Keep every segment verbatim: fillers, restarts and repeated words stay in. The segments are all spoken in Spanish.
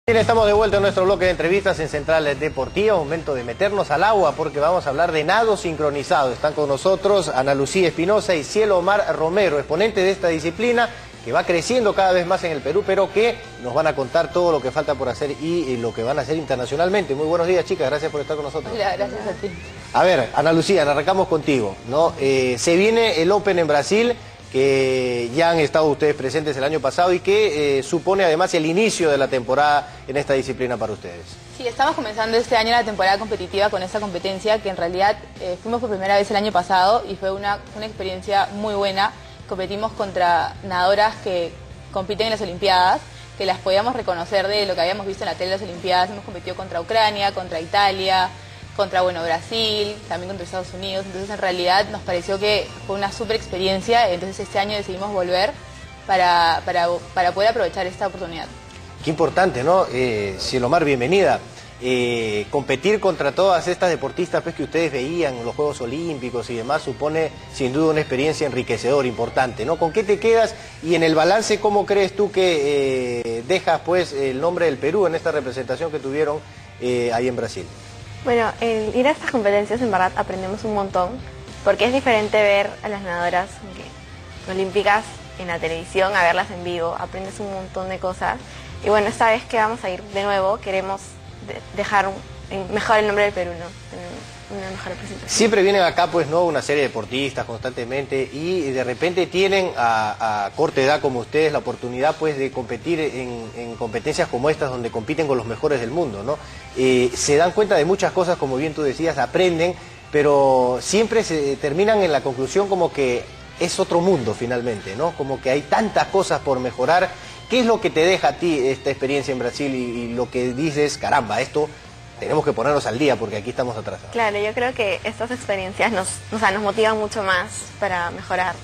Bien, estamos de vuelta en nuestro bloque de entrevistas en Central Deportiva, momento de meternos al agua porque vamos a hablar de nado sincronizado. Están con nosotros Ana Lucía Espinosa y Cielo Omar Romero, exponente de esta disciplina que va creciendo cada vez más en el Perú, pero que nos van a contar todo lo que falta por hacer y lo que van a hacer internacionalmente. Muy buenos días, chicas, gracias por estar con nosotros. Hola, gracias a ti. A ver, Ana Lucía, arrancamos contigo, ¿no? Eh, se viene el Open en Brasil, que ya han estado ustedes presentes el año pasado y que eh, supone además el inicio de la temporada en esta disciplina para ustedes. Sí, estamos comenzando este año la temporada competitiva con esta competencia que en realidad eh, fuimos por primera vez el año pasado y fue una, una experiencia muy buena. Competimos contra nadadoras que compiten en las Olimpiadas, que las podíamos reconocer de lo que habíamos visto en la tele de las Olimpiadas. Hemos competido contra Ucrania, contra Italia, contra bueno, Brasil, también contra Estados Unidos. Entonces en realidad nos pareció que fue una súper experiencia, entonces este año decidimos volver para, para, para poder aprovechar esta oportunidad. Qué importante, ¿no? Eh, Cielo Omar, bienvenida. Eh, competir contra todas estas deportistas pues, que ustedes veían en los Juegos Olímpicos y demás supone sin duda una experiencia enriquecedora, importante, ¿no? ¿Con qué te quedas? Y en el balance, ¿cómo crees tú que eh, dejas pues el nombre del Perú en esta representación que tuvieron eh, ahí en Brasil? Bueno, el ir a estas competencias en verdad aprendemos un montón, porque es diferente ver a las nadadoras okay, olímpicas en la televisión, a verlas en vivo, aprendes un montón de cosas. Y bueno, esta vez que vamos a ir de nuevo, queremos de dejar un, mejor el nombre del Perú, ¿no? Tener una mejor representación. Siempre vienen acá, pues, ¿no? Una serie de deportistas constantemente y de repente tienen a, a corta edad como ustedes la oportunidad, pues, de competir en, en competencias como estas donde compiten con los mejores del mundo, ¿no? Eh, se dan cuenta de muchas cosas, como bien tú decías, aprenden, pero siempre se terminan en la conclusión como que es otro mundo finalmente, ¿no? Como que hay tantas cosas por mejorar. ¿Qué es lo que te deja a ti esta experiencia en Brasil y, y lo que dices, caramba, esto tenemos que ponernos al día porque aquí estamos atrasados? Claro, yo creo que estas experiencias nos, o sea, nos motivan mucho más para mejorar.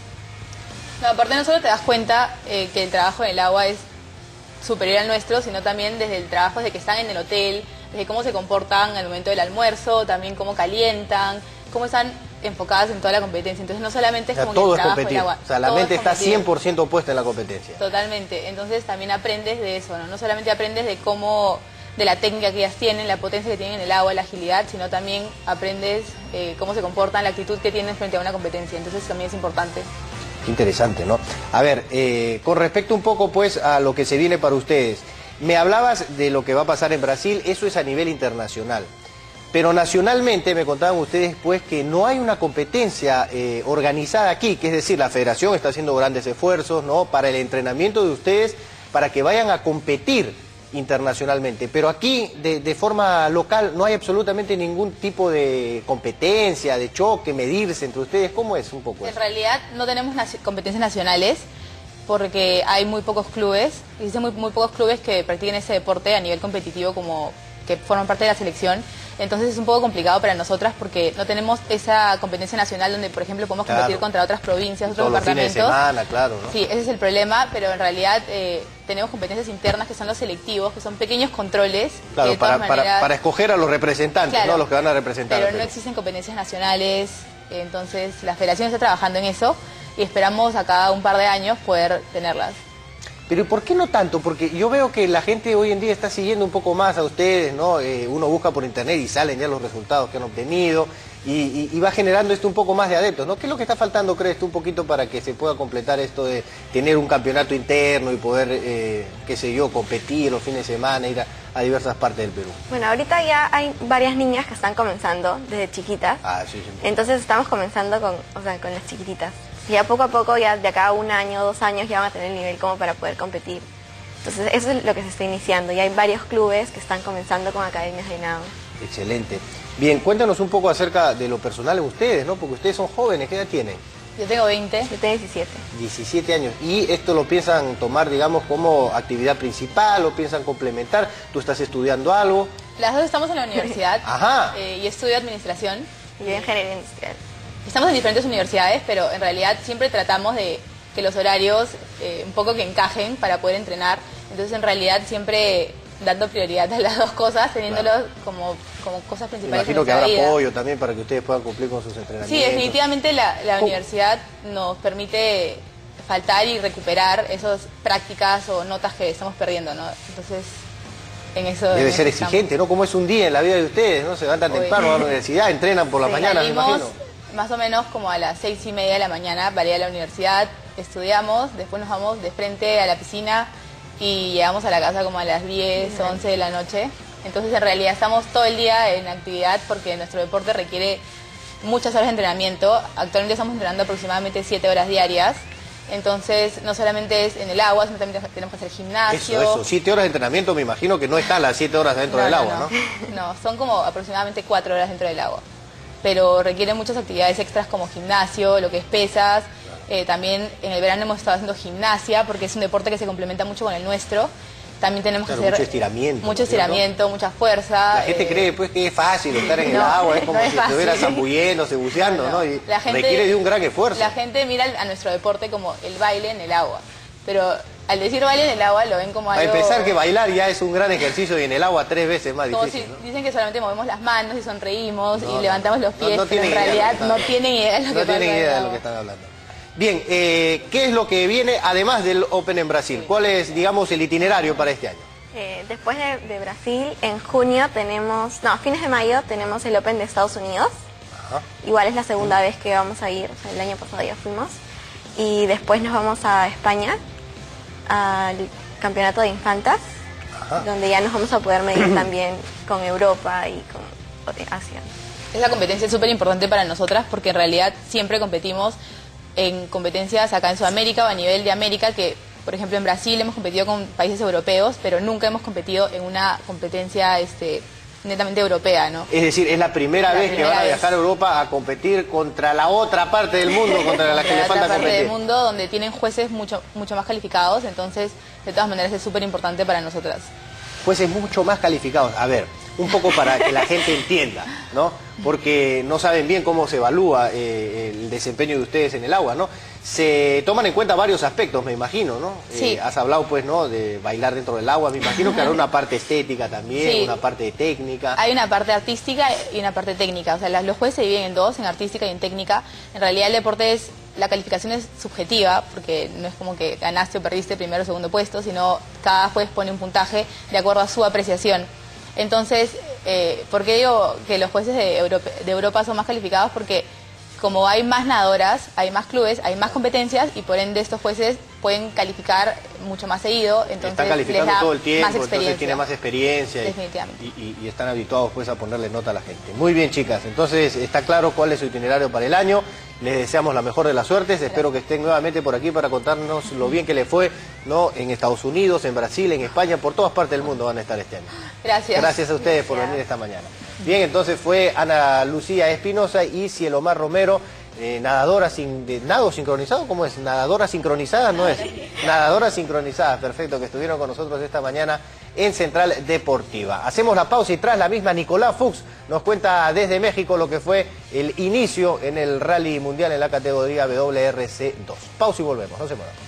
No, aparte no solo te das cuenta eh, que el trabajo en el agua es superior al nuestro, sino también desde el trabajo de que están en el hotel, desde cómo se comportan al momento del almuerzo, también cómo calientan, cómo están enfocadas en toda la competencia. Entonces no solamente es o sea, como todo que el es trabajo competir. del agua. O sea, la todo mente es está competir. cien por ciento puesta en la competencia. Totalmente. Entonces también aprendes de eso, ¿no? No solamente aprendes de cómo, de la técnica que ellas tienen, la potencia que tienen en el agua, la agilidad, sino también aprendes eh, cómo se comportan, la actitud que tienen frente a una competencia. Entonces también es importante. Qué interesante, ¿no? A ver, eh, con respecto un poco pues a lo que se viene para ustedes, me hablabas de lo que va a pasar en Brasil, eso es a nivel internacional. Pero nacionalmente me contaban ustedes pues que no hay una competencia eh, organizada aquí, que es decir, la federación está haciendo grandes esfuerzos, ¿no? Para el entrenamiento de ustedes, para que vayan a competir internacionalmente. Pero aquí, de, de forma local, no hay absolutamente ningún tipo de competencia, de choque, medirse entre ustedes. ¿Cómo es un poco En eso? realidad no tenemos naci- competencias nacionales porque hay muy pocos clubes, existen muy, muy pocos clubes que practiquen ese deporte a nivel competitivo como que forman parte de la selección. Entonces es un poco complicado para nosotras porque no tenemos esa competencia nacional donde, por ejemplo, podemos Claro. competir contra otras provincias, otros Todos los fines departamentos. de semana, claro, ¿no? Sí, ese es el problema, pero en realidad eh, tenemos competencias internas que son los selectivos, que son pequeños controles. Claro, que de todas para, para, maneras, para escoger a los representantes, claro, ¿no? Los que van a representar. pero al no Perú. existen competencias nacionales, entonces la federación está trabajando en eso y esperamos a cada un par de años poder tenerlas. Pero ¿y por qué no tanto? Porque yo veo que la gente hoy en día está siguiendo un poco más a ustedes, ¿no? Eh, uno busca por internet y salen ya los resultados que han obtenido y, y, y va generando esto un poco más de adeptos, ¿no? ¿Qué es lo que está faltando, crees tú, un poquito para que se pueda completar esto de tener un campeonato interno y poder, eh, qué sé yo, competir los fines de semana, ir a, a diversas partes del Perú? Bueno, ahorita ya hay varias niñas que están comenzando desde chiquitas, Ah, sí, sí. entonces estamos comenzando con, o sea, con las chiquititas. Y ya poco a poco, ya de acá a un año, dos años, ya van a tener el nivel como para poder competir. Entonces eso es lo que se está iniciando. Y hay varios clubes que están comenzando con academias de nado. Excelente. Bien, cuéntanos un poco acerca de lo personal de ustedes, ¿no? Porque ustedes son jóvenes, ¿qué edad tienen? Yo tengo veinte. Yo tengo diecisiete. diecisiete años. ¿Y esto lo piensan tomar, digamos, como actividad principal o piensan complementar? ¿Tú estás estudiando algo? Las dos estamos en la universidad. Ajá. eh, y estudio administración. Y yo ingeniería industrial. Estamos en diferentes universidades, pero en realidad siempre tratamos de que los horarios eh, un poco que encajen para poder entrenar. Entonces en realidad siempre dando prioridad a las dos cosas, teniéndolos Claro. como, como cosas Me principales imagino en que nuestra habrá vida. apoyo también para que ustedes puedan cumplir con sus entrenamientos. Sí, definitivamente la, la ¿Cómo? universidad nos permite faltar y recuperar esas prácticas o notas que estamos perdiendo, ¿no? Entonces, en eso. Debe en ser eso exigente, ¿no? ¿Cómo es un día en la vida de ustedes, ¿no? Se levantan Uy. temprano, van a la universidad, entrenan por la Sí, mañana, me Salimos imagino. más o menos como a las seis y media de la mañana para ir a la universidad, estudiamos, después nos vamos de frente a la piscina y llegamos a la casa como a las diez, once de la noche. Entonces en realidad estamos todo el día en actividad porque nuestro deporte requiere muchas horas de entrenamiento. Actualmente estamos entrenando aproximadamente siete horas diarias. Entonces no solamente es en el agua, sino también tenemos que hacer gimnasio. Eso, eso, siete horas de entrenamiento, me imagino que no están las siete horas dentro No, del no, agua, ¿no? No, son como aproximadamente cuatro horas dentro del agua. Pero requiere muchas actividades extras como gimnasio, lo que es pesas. Eh, también en el verano hemos estado haciendo gimnasia porque es un deporte que se complementa mucho con el nuestro. También tenemos Claro, que hacer mucho estiramiento, mucho ¿no es cierto? estiramiento, mucha fuerza. La gente eh, cree pues que es fácil estar en el no, agua, es como no si es fácil. estuviera zambulléndose, buceando, No, ¿no? no. Y La gente- requiere de un gran esfuerzo. La gente mira a nuestro deporte como el baile en el agua. Pero al decir baile en el agua lo ven como Para algo... empezar que bailar ya es un gran ejercicio y en el agua tres veces más como difícil, si- ¿no? Dicen que solamente movemos las manos y sonreímos No, y no, levantamos los no, pies, no pero en tienen idea de lo realidad que están- no tienen idea de lo que No pasa tienen en el idea de lo agua. que están hablando. Bien, eh, ¿qué es lo que viene además del Open en Brasil? ¿Cuál es, digamos, el itinerario para este año? Eh, después de, de Brasil, en junio tenemos, no, a fines de mayo tenemos el Open de Estados Unidos. Ajá. Igual es la segunda vez que vamos a ir, o sea, el año pasado ya fuimos. Y después nos vamos a España, al Campeonato de Infantas, Ajá. donde ya nos vamos a poder medir también con Europa y con Asia. Esa competencia es súper importante para nosotras porque en realidad siempre competimos en competencias acá en Sudamérica o a nivel de América, que por ejemplo en Brasil hemos competido con países europeos, pero nunca hemos competido en una competencia este, netamente europea, ¿no? Es decir, es la primera La vez que primera van a vez. viajar a Europa a competir contra la otra parte del mundo, contra la que le Otra falta parte competir. del mundo donde tienen jueces mucho, mucho más calificados, entonces de todas maneras es súper importante para nosotras. Jueces mucho más calificados. A ver, un poco para que la gente entienda, ¿no? Porque no saben bien cómo se evalúa eh, el desempeño de ustedes en el agua, ¿no? Se toman en cuenta varios aspectos, me imagino, ¿no? Sí. Eh, has hablado, pues, ¿no?, de bailar dentro del agua. Me imagino que habrá una parte estética también, Sí. una parte de técnica. Hay una parte artística y una parte técnica, o sea, las- los jueces se dividen en dos, en artística y en técnica. En realidad el deporte es, la calificación es subjetiva, porque no es como que ganaste o perdiste primero o segundo puesto, sino cada juez pone un puntaje de acuerdo a su apreciación. Entonces, eh, ¿por qué digo que los jueces de Europa, de Europa son más calificados? Porque como hay más nadadoras, hay más clubes, hay más competencias y por ende estos jueces pueden calificar mucho más seguido, entonces Están les calificando da todo el tiempo, más entonces experiencia. tiene más experiencia y, Definitivamente. y- y- y están habituados pues a ponerle nota a la gente. Muy bien, chicas, entonces está claro cuál es su itinerario para el año. Les deseamos la mejor de las suertes, espero que estén nuevamente por aquí para contarnos lo bien que les fue, ¿no?, en Estados Unidos, en Brasil, en España, por todas partes del mundo van a estar este año. Gracias. Gracias a ustedes por venir esta mañana. Bien, entonces fue Ana Lucía Espinosa y Cielomar Romero, eh, nadadora sin, de nado sincronizado, ¿cómo es? Nadadora sincronizada, no es. Nadadora sincronizada, perfecto, que estuvieron con nosotros esta mañana en Central Deportiva. Hacemos la pausa y tras la misma Nicolás Fuchs nos cuenta desde México lo que fue el inicio en el Rally Mundial en la categoría W R C dos. Pausa y volvemos, no se muevan.